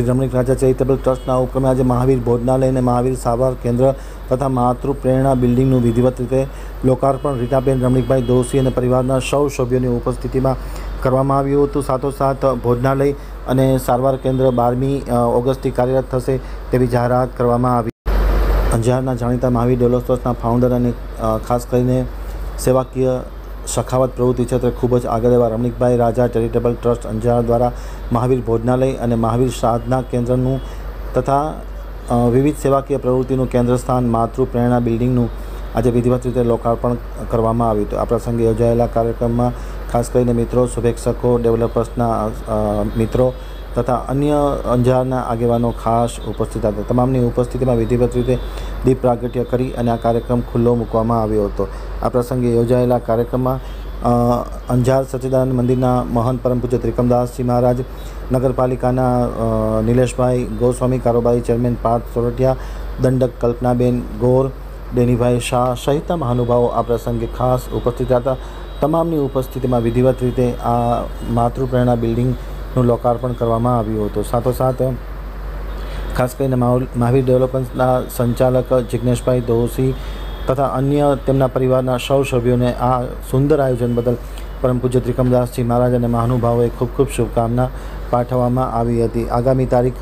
રમણીક રાજા charitable ટ્રસ્ટના ઉપક્રમે આજે મહાવીર ભોજનાલય અને મહાવીર સારવાર કેન્દ્ર તથા માતૃ પ્રેરણા બિલ્ડિંગનું વિધિવત રીતે લોકાર્પણ રીટાબેન રમણીકભાઈ દોશી અને પરિવારના સૌ સભ્યોની ઉપસ્થિતિમાં કરવામાં આવ્યું હતું। સાથોસાથ ભોજનાલય અને સારવાર કેન્દ્ર 12મી ઓગસ્ટથી કાર્યરત થશે તેવી જાહેરાત કરવામાં આવી। અંજારના જાણીતા મહાવીર ડેવલપ ટ્રસ્ટના ફાઉન્ડર અને ખાસ કરીને સેવાકીય સખાવત પ્રવૃત્તિ ક્ષેત્રે ખૂબ જ આગળ એવા રમણીકભાઈ રાજા ચેરિટેબલ ટ્રસ્ટ અંજાર દ્વારા મહાવીર ભોજનાલય અને મહાવીર સાધના કેન્દ્રનું તથા વિવિધ સેવાકીય પ્રવૃત્તિનું કેન્દ્ર સ્થાન માતૃ પ્રેરણા બિલ્ડિંગનું આજે વિધિવત રીતે લોકાર્પણ કરવામાં આવ્યું હતું। આ પ્રસંગે યોજાયેલા કાર્યક્રમમાં ખાસ કરીને મિત્રો, શુભેચ્છકો, ડેવલપર્સના મિત્રો તથા અન્ય અંજારના આગેવાનો ખાસ ઉપસ્થિત હતા। તમામની ઉપસ્થિતિમાં વિધિવત રીતે દીપ પ્રાગટ્ય કરી અને આ કાર્યક્રમ ખુલ્લો મૂકવામાં આવ્યો હતો। આ પ્રસંગે યોજાયેલા કાર્યક્રમમાં અંજાર સચ્ચિદાનંદ મંદિરના મહંત પરમ પૂજ્ય ત્રિકમદાસજી મહારાજ, નગરપાલિકાના નિલેશભાઈ ગોસ્વામી, કારોબારી ચેરમેન પાર્થ સોરઠિયા, દંડક કલ્પનાબેન ગોર, ડેનીભાઈ શાહ સહિતના મહાનુભાવો આ પ્રસંગે ખાસ ઉપસ્થિત હતા। તમામની ઉપસ્થિતિમાં વિધિવત રીતે આ માતૃ પ્રેરણા બિલ્ડિંગનું લોકાર્પણ કરવામાં આવ્યું હતું। સાથોસાથ ખાસ કરીને મહાવીર ડેવલપમેન્ટના સંચાલક જિગ્નેશભાઈ દોશી તથા અન્ય તેમના પરિવારના સૌ સભ્યોને આ સુંદર આયોજન બદલ પરમ પૂજ્ય ત્રિકમદાસજી મહારાજ અને મહાનુભાવોએ ખૂબ ખૂબ શુભકામના પાઠવવામાં આવી હતી। આગામી તારીખ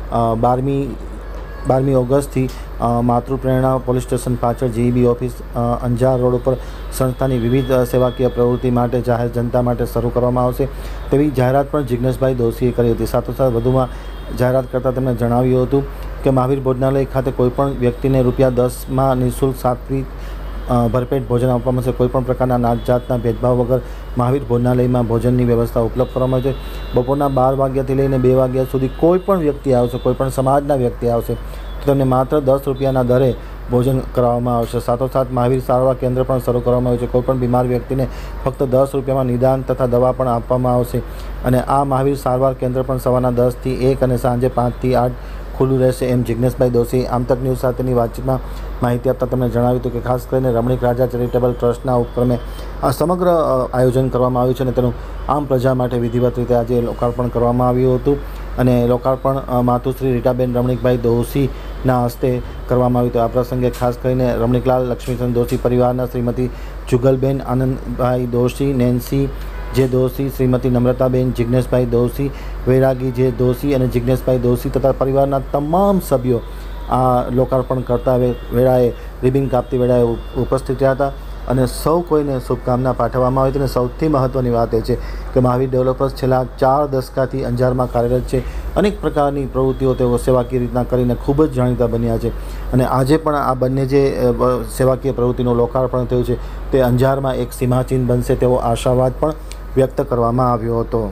12મી ઓગસ્ટથી માતૃ પ્રેરણા પોલીસ સ્ટેશન પાછળ GEB ઓફિસ અંજાર રોડ ઉપર સંસ્થાની વિવિધ સેવાકીય પ્રવૃત્તિ માટે જાહેર જનતા માટે શરૂ કરવામાં આવશે તેવી જાહેરાત પણ જિગ્નેશભાઈ દોશીએ કરી હતી। સાથોસાથ વધુમાં જાહેરાત કરતાં તેમણે જણાવ્યું હતું કે મહાવીર ભોજનાલય ખાતે કોઈપણ વ્યક્તિને ₹10માં નિઃશુલ્ક સાત્વિક ભરપેટ ભોજન આપવામાં આવશે। કોઈપણ પ્રકારના નાત જાતના ભેદભાવ વગર મહાવીર ભોજનાલયમાં ભોજનની વ્યવસ્થા ઉપલબ્ધ કરવામાં આવશે। બપોરના 12 વાગ્યાથી લઈને 2 વાગ્યા સુધી કોઈપણ વ્યક્તિ આવશે, કોઈપણ સમાજના વ્યક્તિ આવશે તો તેમને માત્ર ₹10ના દરે ભોજન કરાવવામાં આવશે। સાથોસાથ મહાવીર સારવાર કેન્દ્ર પણ શરૂ કરવામાં આવ્યું છે। કોઈપણ બીમાર વ્યક્તિને ફક્ત ₹10માં નિદાન તથા દવા પણ આપવામાં આવશે અને આ મહાવીર સારવાર કેન્દ્ર પણ સવારના 10થી 1 અને સાંજે 5થી 8 ખુલ્લું રહેશે એમ જિગ્નેશભાઈ દોશી આમતક ન્યૂઝ સાથેની વાતચીતમાં માહિતી આપતા તેમણે જણાવ્યું હતું કે ખાસ કરીને રમણીક રાજા ચેરિટેબલ ટ્રસ્ટના ઉપક્રમે આ સમગ્ર આયોજન કરવામાં આવ્યું છે અને તેનું આમ પ્રજા માટે વિધિવત રીતે આજે લોકાર્પણ કરવામાં આવ્યું હતું અને લોકાર્પણ માતુશ્રી રીટાબેન રમણીકભાઈ દોશીના હસ્તે કરવામાં આવ્યું હતું। આ પ્રસંગે ખાસ કરીને રમણીકલાલ લક્ષ્મીચંદ દોશી પરિવારના શ્રીમતી જુગલબેન આનંદભાઈ દોશી, નેન્સી જે દોશી, શ્રીમતી નમ્રતાબેન, જિગ્નેશભાઈ દોશી, વૈરાગી જે દોશી અને જિગ્નેશભાઈ દોશી તથા પરિવારના તમામ સભ્યો આ લોકાર્પણ કરતા વેળાએ રિબિન કાપતી વેળાએ ઉપસ્થિત રહ્યા હતા અને સૌ કોઈને શુભકામના પાઠવવામાં આવી હતી। અને સૌથી મહત્ત્વની વાત એ છે કે મહાવીર ડેવલપર્સ છેલ્લા 4 દશકાથી અંજારમાં કાર્યરત છે। અનેક પ્રકારની પ્રવૃત્તિઓ તેઓ સેવાકીય રીતના કરીને ખૂબ જ જાણીતા બન્યા છે અને આજે પણ આ બંને જે સેવાકીય પ્રવૃત્તિનું લોકાર્પણ થયું છે તે અંજારમાં એક સીમાચિહ્ન બનશે તેવો આશાવાદ પણ વ્યક્ત કરવામાં આવ્યો હતો।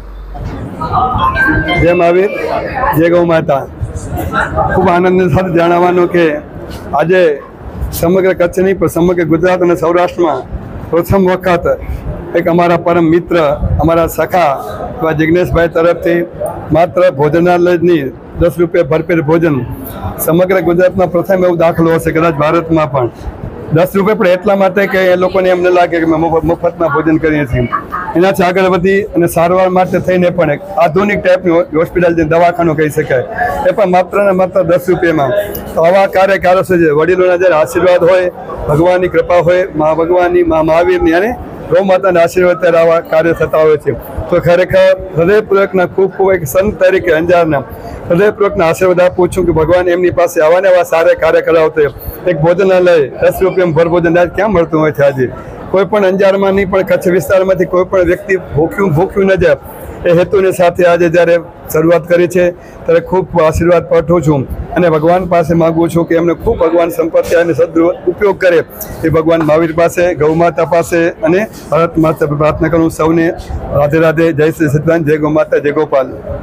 જય મહાવીર, જય ગૌ માતા। ખૂબ આનંદની સાથે જણાવવાનું કે આજે સમગ્ર કચ્છ નહીં પણ સમગ્ર ગુજરાત અને સૌરાષ્ટ્રમાં પ્રથમ વખત એક અમારા પરમ મિત્ર, અમારા સખા એવા જિગ્નેશભાઈ તરફથી માત્ર ભોજનાલયની ₹10 ભરપેટ ભોજન સમગ્ર ગુજરાતમાં પ્રથમ એવો દાખલો હશે, કદાચ ભારતમાં પણ। ₹10 પણ એટલા માટે કે એ લોકોને એમ ન લાગે કે અમે મફતમાં ભોજન કરીએ છીએ। એનાથી આગળ વધી અને સારવાર માટે થઈને પણ એક આધુનિક ટાઈપની હોસ્પિટલ જે દવાખાનું કહી શકાય એ પણ માત્ર ને માત્ર ₹10માં। તો આવા કાર્ય છે જે વડીલોના જ્યારે આશીર્વાદ હોય, ભગવાનની કૃપા હોય, મા ભગવાનની, મા મહાવીરની અને ગૌ માતાના આશીર્વાદ ત્યારે આવા કાર્ય થતા હોય છે। તો ખરેખર હૃદયપૂર્વકના ખૂબ એક સંત તરીકે અંજારના હૃદયપૂર્વકના આશીર્વાદ આપું છું કે ભગવાન એમની પાસે આવા ને આવા સારા કાર્ય કરાવતો એક ભોજનાલય ₹10 ભર ભોજન ક્યાં મળતું હોય છે। આજે કોઈ પણ અંજારમાં નહીં પણ કચ્છ વિસ્તારમાંથી કોઈ પણ વ્યક્તિ ભૂખ્યું ન જાય એ હેતુની સાથે આજે જ્યારે શરૂઆત કરી છે ત્યારે ખૂબ આશીર્વાદ પાઠવું છું અને ભગવાન પાસે માગું છું કે એમને ખૂબ ભગવાન સંપત્તિ અને ઉપયોગ કરે એ ભગવાન મહાવીર પાસે, ગૌ માતા પાસે અને ભારત માતા પ્રાર્થના કરું। સૌને રાધે રાધે, જય શ્રી સચ્ચિદાનંદ, જય ગૌ માતા, જય ગોપાલ।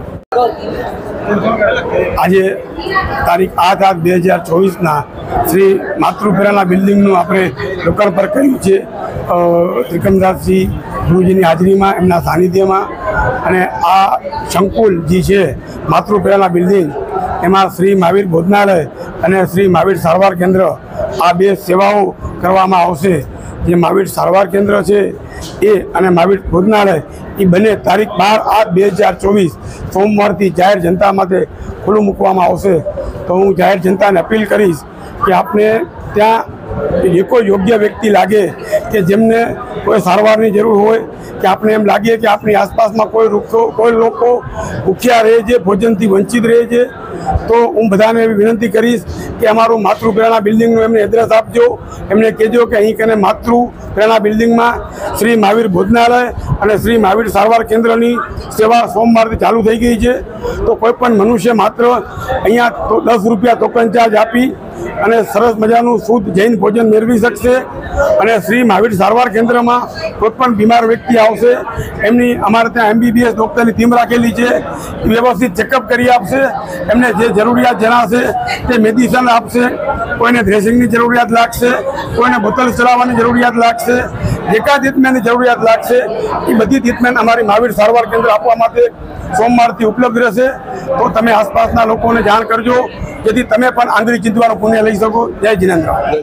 આજે તારીખ 8/8/2024ના શ્રી માતૃ પ્રેરણા બિલ્ડિંગનું આપણે લોકાર્પણ કર્યું છે ત્રિકમદાસજી ગુરુજીની હાજરીમાં, એમના સાનિધ્યમાં। અને આ સંકુલ જે છે માતૃ પ્રેરણા બિલ્ડિંગ એમાં શ્રી મહાવીર ભોજનાલય અને શ્રી મહાવીર સારવાર કેન્દ્ર આ 2 સેવાઓ કરવામાં આવશે। જે મહાવીર સારવાર કેન્દ્ર છે એ અને મહાવીર ભોજનાલય એ બંને તારીખ 12/8/2024 સોમવારથી જાહેર જનતા માટે ખુલ્લું મૂકવામાં આવશે. તો હું જાહેર જનતાને અપીલ કરીશ કે આપને ત્યાં કોઈ યોગ્ય વ્યક્તિ લાગે કે જેમને કોઈ સારવારની જરૂર હોય કે આપણે એમ લાગે કે આપણી આસપાસમાં કોઈ લોકો ભૂખ્યા રહે છે, ભોજનથી વંચિત રહે છે, તો હું બધાને એવી વિનંતી કરીશ કે અમારું માતૃ પ્રેરણા બિલ્ડિંગનું એમને એડ્રેસ આપજો. એમને કહેજો કે અહીં કને માતૃ પ્રેરણા બિલ્ડિંગમાં શ્રી મહાવીર ભોજનાલય અને શ્રી મહાવીર સારવાર કેન્દ્રની સેવા સોમવારથી ચાલુ થઈ ગઈ છે. તો કોઈ પણ મનુષ્ય માત્ર અહીંયા 10 રૂપિયા ટોકન ચાર્જ આપી અને સરસ મજાનું શુદ્ધ જૈન ભોજન મેળવી શકશે. અને શ્રી મહાવીર સારવાર કેન્દ્રમાં કોઈ પણ બીમાર વ્યક્તિ આવશે એમની અમારે ત્યાં MBBS ડૉક્ટરની ટીમ રાખેલી છે, વ્યવસ્થિત ચેકઅપ કરી આપશે. એમને જે જરૂરિયાત જણાશે તે મેડિસિન આપશે. કોઈને ડ્રેસિંગની જરૂરિયાત લાગશે, કોઈને બોટલ ચલાવવાની જરૂરિયાત લાગશે, જે કાંઈ ટ્રીટમેન્ટની જરૂરિયાત લાગશે એ બધી ટ્રીટમેન્ટ અમારી મહાવીર સારવાર કેન્દ્ર આપવા માટે સોમવારથી ઉપલબ્ધ રહેશે. તો તમે આસપાસના લોકોને જાણ કરજો જેથી તમે પણ આંગળી ચીંધવાનું પુણ્ય લઈ શકો. જય જિનેન્દ્ર.